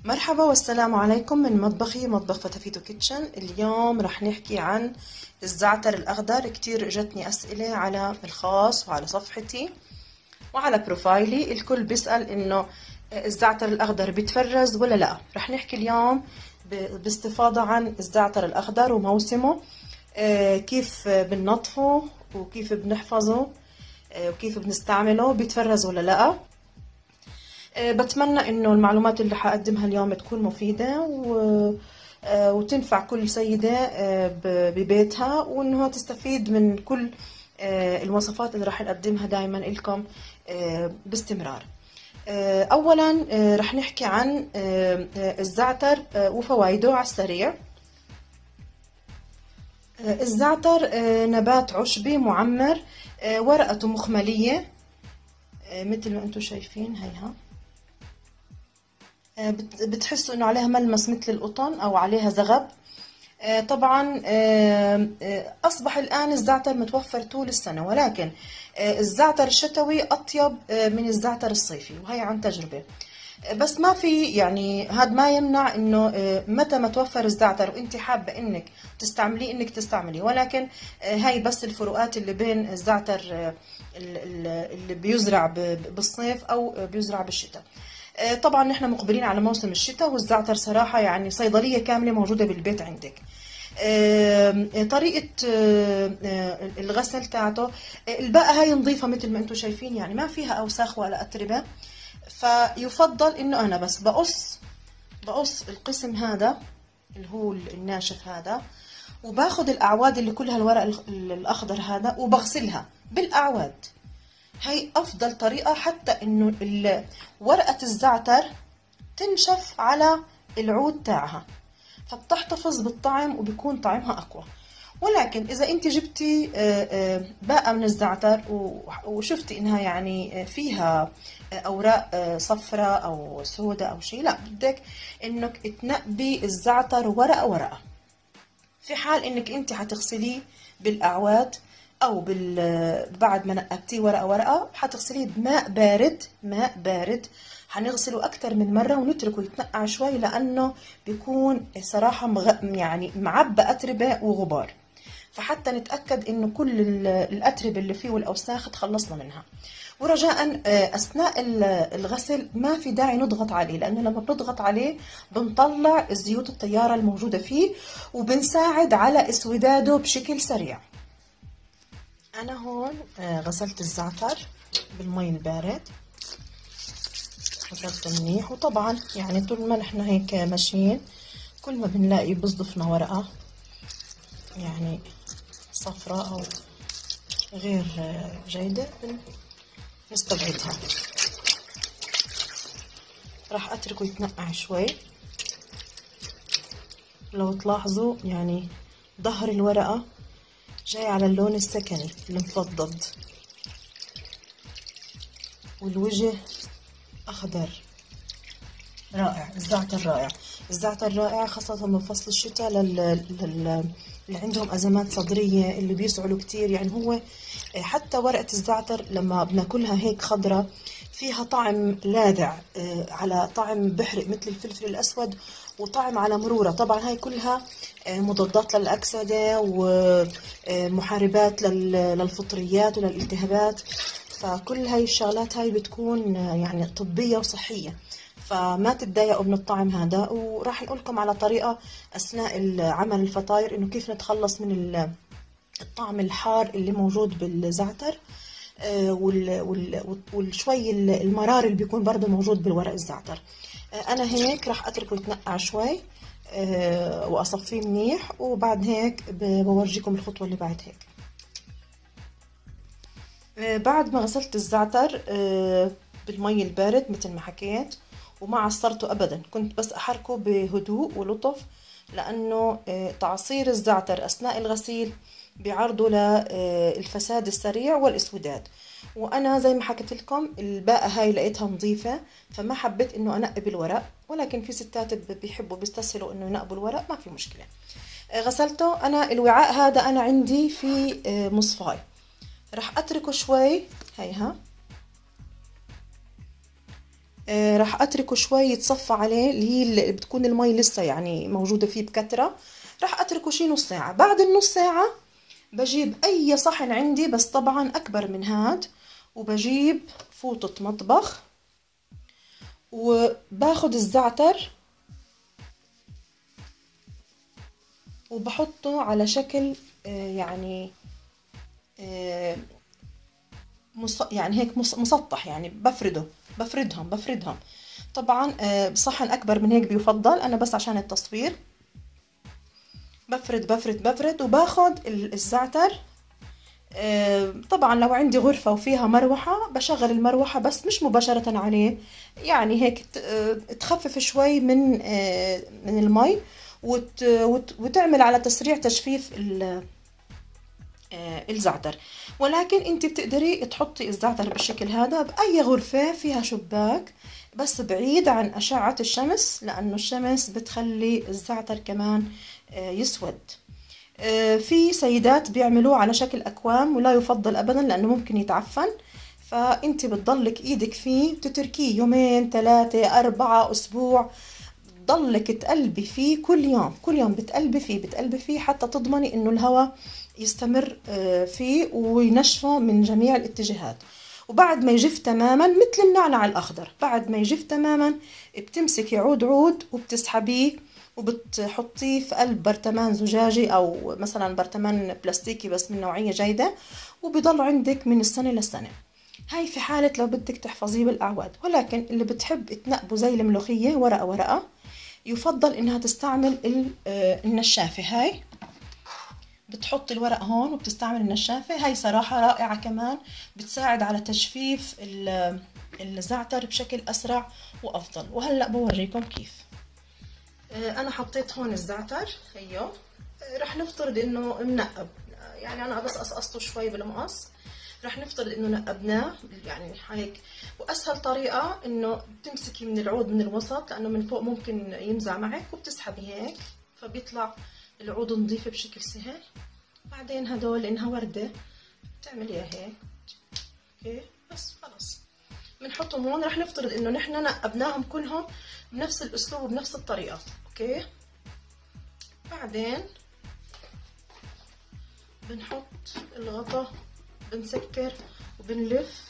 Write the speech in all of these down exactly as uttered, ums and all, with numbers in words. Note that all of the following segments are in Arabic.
مرحبا والسلام عليكم من مطبخي مطبخ فتافيتو كيتشن. اليوم رح نحكي عن الزعتر الأخضر. كتير اجتني أسئلة على الخاص وعلى صفحتي وعلى بروفايلي، الكل بيسأل إنه الزعتر الأخضر بيتفرز ولا لا. رح نحكي اليوم باستفاضة عن الزعتر الأخضر وموسمه، كيف بننظفه وكيف بنحفظه وكيف بنستعمله، بيتفرز ولا لا. بتمنى انه المعلومات اللي حقدمها اليوم تكون مفيدة و... وتنفع كل سيدة ببيتها، وانه تستفيد من كل الوصفات اللي راح نقدمها دائما لكم باستمرار. اولا راح نحكي عن الزعتر وفوائده على السريع. الزعتر نبات عشبي معمر، ورقته مخملية مثل ما انتم شايفين هيها، بتحسوا انه عليها ملمس مثل القطن او عليها زغب. طبعا اصبح الان الزعتر متوفر طول السنة، ولكن الزعتر الشتوي اطيب من الزعتر الصيفي، وهي عن تجربة. بس ما في يعني هذا ما يمنع انه متى ما توفر الزعتر وانت حابة انك تستعمليه انك تستعمليه، ولكن هاي بس الفروقات اللي بين الزعتر اللي بيزرع بالصيف او بيزرع بالشتاء. طبعا نحن مقبلين على موسم الشتاء، والزعتر صراحة يعني صيدلية كاملة موجودة بالبيت عندك. طريقة الغسل تاعته، الباقة هاي نظيفة مثل ما انتم شايفين، يعني ما فيها أوساخ ولا أتربة. فيفضل انه انا بس بقص بقص القسم هذا اللي هو الناشف هذا، وباخد الأعواد اللي كلها الورق الأخضر هذا وبغسلها بالأعواد. هي أفضل طريقة حتى إنه ورقة الزعتر تنشف على العود تاعها، فبتحتفظ بالطعم وبيكون طعمها أقوى. ولكن إذا أنت جبتي باقة من الزعتر وشفتي إنها يعني فيها أوراق صفراء أو سوداء أو شيء، لا، بدك إنك تنقبي الزعتر ورقة ورقة. في حال إنك أنت هتغسليه بالأعواد او بال بعد ما نقبتيه ورقه ورقه، حتغسليه بماء بارد، ماء بارد. هنغسله اكتر من مره ونتركه يتنقع شوي، لانه بيكون صراحه مغ... يعني معبى اتربه وغبار، فحتى نتاكد انه كل الاتربه اللي فيه والاوساخ تخلصنا منها. ورجاء اثناء الغسل ما في داعي نضغط عليه، لانه لما بنضغط عليه بنطلع زيوت الطياره الموجوده فيه وبنساعد على اسوداده بشكل سريع. أنا هون غسلت الزعتر بالمي البارد، غسلته منيح. وطبعا يعني طول ما نحن هيك ماشيين، كل ما بنلاقي بصدفنا ورقة يعني صفراء أو غير جيدة بنستبعدها. راح أتركه يتنقع شوي. لو تلاحظوا يعني ظهر الورقة جاي على اللون السكني المفضد، والوجه أخضر رائع. الزعتر رائع، الزعتر رائع خاصة من فصل الشتاء لل... لل... اللي عندهم أزمات صدرية، اللي بيسعلوا كتير. يعني هو حتى ورقة الزعتر لما بناكلها هيك خضرة فيها طعم لاذع، على طعم بحرق مثل الفلفل الأسود، وطعم على مرورة. طبعا هاي كلها مضادات للأكسدة ومحاربات للفطريات وللالتهابات. فكل هاي الشغلات هاي بتكون يعني طبية وصحية، فما تتضايقوا من الطعم هذا. وراح نقول لكم على طريقة أثناء عمل الفطاير إنه كيف نتخلص من الطعم الحار اللي موجود بالزعتر، والشوي المرار اللي بيكون برضه موجود بالورق الزعتر. أنا هيك راح أتركه يتنقع شوي وأصفيه منيح، وبعد هيك بورجيكم الخطوة اللي بعد هيك. بعد ما غسلت الزعتر بالمي البارد مثل ما حكيت، وما عصرته أبدا، كنت بس أحركه بهدوء ولطف، لأنه تعصير الزعتر أثناء الغسيل بيعرضه للفساد السريع والإسوداد. وأنا زي ما حكيت لكم الباقة هاي لقيتها نظيفة، فما حبيت إنه أنقب الورق، ولكن في ستات بيحبوا بيستسهلوا إنه ينقبوا الورق، ما في مشكلة. غسلته أنا. الوعاء هذا أنا عندي في مصفاي، رح أتركه شوي هيها آه راح اتركه شوي يتصفى عليه، اللي هي اللي بتكون المي لسه يعني موجودة فيه بكترة. راح اتركه شي نص ساعة. بعد النص ساعة بجيب اي صحن عندي، بس طبعا اكبر من هاد، وبجيب فوطة مطبخ وباخد الزعتر وبحطه على شكل آه يعني آه مص... يعني هيك مص... مسطح، يعني بفرده بفردهم بفردهم طبعا آه بصحن اكبر من هيك بيفضل، انا بس عشان التصوير بفرد بفرد بفرد وباخد الزعتر. آه طبعا لو عندي غرفة وفيها مروحة بشغل المروحة، بس مش مباشرة عليه، يعني هيك تخفف شوي من آه من المي، وت... وت... وتعمل على تسريع تجفيف الزعتر. ولكن انت بتقدري تحطي الزعتر بالشكل هذا بأي غرفة فيها شباك، بس بعيد عن أشعة الشمس، لأنه الشمس بتخلي الزعتر كمان يسود. في سيدات بيعملوه على شكل أكوام، ولا يفضل أبدا لأنه ممكن يتعفن، فانت بتضلك ايدك فيه تتركيه يومين ثلاثة أربعة أسبوع، ضلك تقلبي فيه كل يوم كل يوم بتقلبي فيه بتقلبي فيه حتى تضمني انه الهواء يستمر فيه وينشفه من جميع الاتجاهات. وبعد ما يجف تماما مثل النعناع الاخضر، بعد ما يجف تماما بتمسكي عود عود وبتسحبيه وبتحطيه في قلب برطمان زجاجي او مثلا برطمان بلاستيكي بس من نوعية جيدة، وبيضل عندك من السنة للسنة. هاي في حالة لو بدك تحفظيه بالأعواد. ولكن اللي بتحب تنقبه زي الملوخية ورقة ورقة، يفضل انها تستعمل النشافة. هاي بتحط الورق هون وبتستعمل النشافة، هاي صراحة رائعة كمان، بتساعد على تجفيف الزعتر بشكل أسرع وأفضل. وهلأ بورجيكم كيف. أنا حطيت هون الزعتر، هيو رح نفترض إنه منقب، يعني أنا بس قصقصته شوي بالمقص، رح نفترض إنه نقبناه يعني هيك. وأسهل طريقة إنه بتمسكي من العود من الوسط، لأنه من فوق ممكن ينزع معك، وبتسحبي هيك فبيطلع العود نظيف بشكل سهل. بعدين هدول إنها وردة بتعمليها هيك اوكي، بس خلص بنحطهم هون. رح نفترض إنه نحن نقبناهم كلهم بنفس الأسلوب وبنفس الطريقة اوكي. بعدين بنحط الغطا، بنسكر وبنلف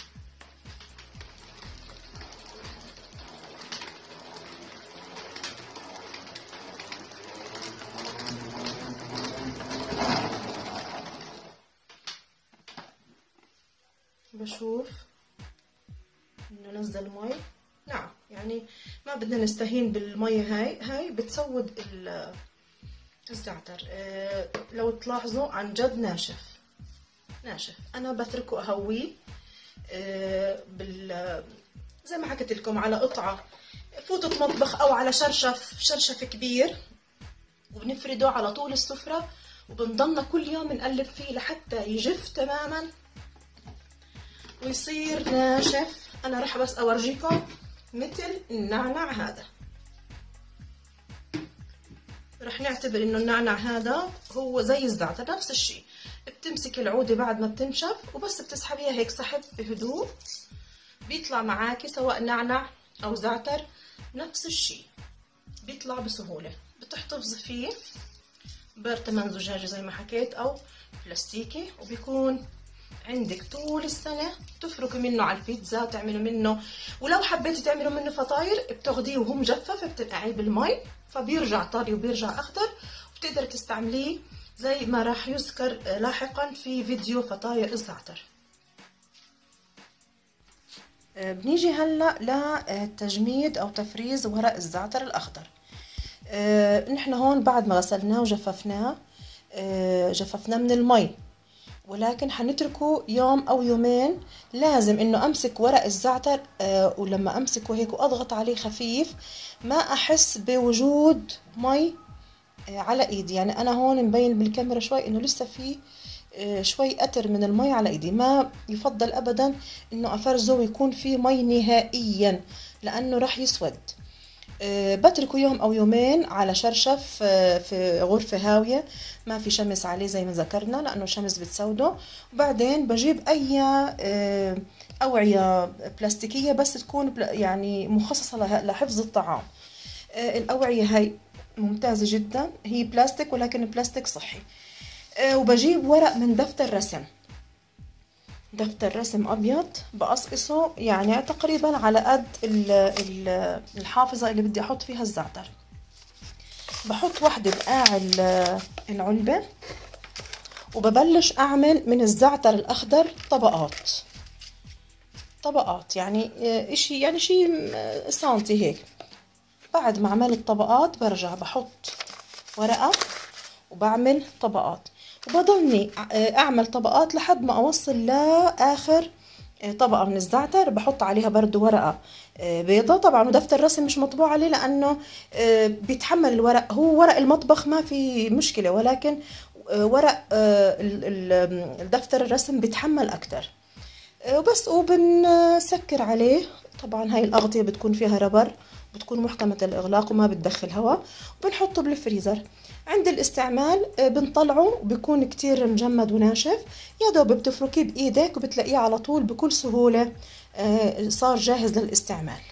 بشوف انه نزل مي. نعم يعني ما بدنا نستهين بالمي، هاي هاي بتسود الزعتر. اه لو تلاحظوا عن جد ناشف ناشف. انا بتركه اهويه اه بال زي ما حكيت لكم على قطعه فوطه مطبخ او على شرشف شرشف كبير، وبنفرده على طول السفره، وبنضلنا كل يوم نقلب فيه لحتى يجف تماما ويصير ناشف. انا راح بس اورجيكم مثل النعناع هذا، راح نعتبر انه النعناع هذا هو زي الزعتر نفس الشيء. بتمسك العودة بعد ما بتنشف وبس بتسحبيها هيك سحب بهدوء، بيطلع معاكي سواء نعناع او زعتر نفس الشيء، بيطلع بسهولة. بتحتفظي فيه برطمان زجاجي زي ما حكيت او بلاستيكي، وبيكون عندك طول السنة. تفركي منه على البيتزا، تعملوا منه، ولو حبيتي تعملوا منه فطاير بتاخديه وهو مجفف بتنقعيه بالمي فبيرجع طري وبيرجع اخضر، وبتقدر تستعمليه زي ما راح يذكر لاحقا في فيديو فطاير الزعتر. بنيجي هلا لتجميد او تفريز ورق الزعتر الاخضر. نحن هون بعد ما غسلناه وجففناه جففناه من المي، ولكن حنتركه يوم او يومين. لازم انه امسك ورق الزعتر آه ولما امسكه هيك واضغط عليه خفيف ما احس بوجود مي آه على ايدي. يعني انا هون مبين بالكاميرا شوي انه لسه في آه شوي قطر من المي على ايدي. ما يفضل ابدا انه افرزه ويكون فيه مي نهائيا، لانه راح يسود. بتركه يوم او يومين على شرشف في غرفة هاوية ما في شمس عليه زي ما ذكرنا، لانه الشمس بتسوده. وبعدين بجيب اي اوعية بلاستيكية بس تكون يعني مخصصة لحفظ الطعام. الاوعية هاي ممتازة جدا، هي بلاستيك ولكن بلاستيك صحي. وبجيب ورق من دفتر رسم، دفتر رسم ابيض بقصقصه يعني تقريبا على قد الحافظة اللي بدي احط فيها الزعتر. بحط واحدة بقاع العلبة وببلش اعمل من الزعتر الاخضر طبقات طبقات يعني اشي يعني شي سنتي هيك. بعد ما عملت طبقات برجع بحط ورقة وبعمل طبقات، وبضلني اعمل طبقات لحد ما اوصل لاخر طبقة من الزعتر. بحط عليها برضو ورقة بيضة طبعا، ودفتر رسم مش مطبوع عليه لانه بيتحمل الورق، هو ورق المطبخ ما في مشكلة، ولكن ورق الدفتر الرسم بيتحمل اكتر. وبس وبنسكر عليه. طبعا هاي الاغطية بتكون فيها ربر، بتكون محكمة الإغلاق وما بتدخل هواء، وبنحطه بالفريزر. عند الاستعمال بنطلعه بيكون كتير مجمد وناشف، يا دوب بتفركيه بإيدك وبتلاقيه على طول بكل سهولة صار جاهز للاستعمال.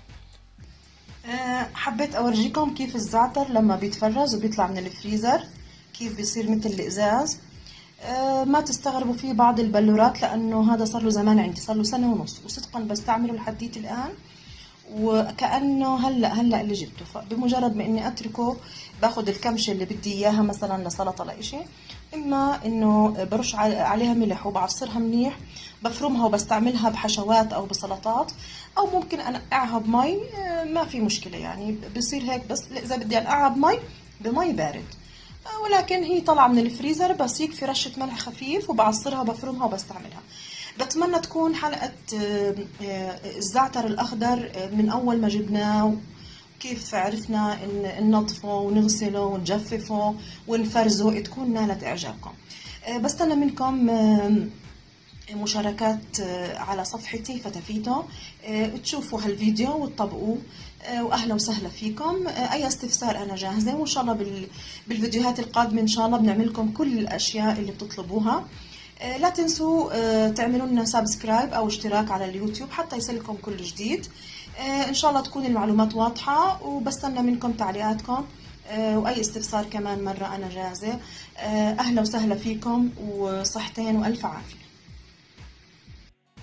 حبيت أورجيكم كيف الزعتر لما بيتفرز وبيطلع من الفريزر كيف بيصير مثل الإزاز. ما تستغربوا فيه بعض البلورات لأنه هذا صار له زمان عندي، صار له سنة ونص وصدقا بستعمله لحديت الآن وكأنه هلا هلا اللي جبته. فبمجرد ما اني اتركه باخذ الكمشه اللي بدي اياها مثلا لسلطه لإشي، اما انه برش عليها ملح وبعصرها منيح، بفرمها وبستعملها بحشوات او بسلطات، او ممكن انقعها بمي ما في مشكله يعني بصير هيك. بس اذا بدي انقعها بمي بمي بارد، ولكن هي طالعه من الفريزر بس يكفي رشه ملح خفيف وبعصرها وبفرمها وبستعملها. بتمنى تكون حلقة الزعتر الأخضر من أول ما جبناه كيف عرفنا ننظفه ونغسله ونجففه ونفرزه تكون نالت إعجابكم. بستنى منكم مشاركات على صفحتي فتافيتو، تشوفوا هالفيديو وتطبقوه، واهلا وسهلا فيكم. اي استفسار انا جاهزه، وان شاء الله بالفيديوهات القادمه ان شاء الله بنعمل لكم كل الاشياء اللي بتطلبوها. لا تنسوا تعملوا لنا سبسكرايب او اشتراك على اليوتيوب حتى يصلكم كل جديد. ان شاء الله تكون المعلومات واضحه، وبستنى منكم تعليقاتكم واي استفسار كمان مره انا جاهزه. اهلا وسهلا فيكم، وصحتين والف عافيه.